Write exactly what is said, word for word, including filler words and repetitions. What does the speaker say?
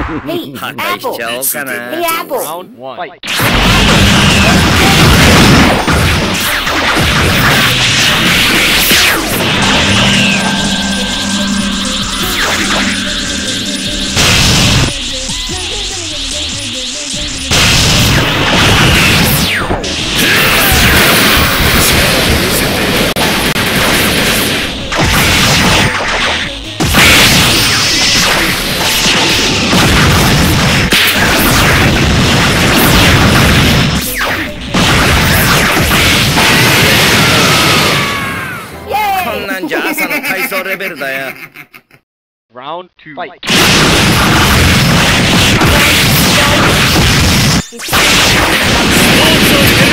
Hey, 破壊しちゃおうかな。 Hey, Apple. Round one. Fight. こんなんじゃ朝の体操レベルだよ。 Round two. Fight. Let's go.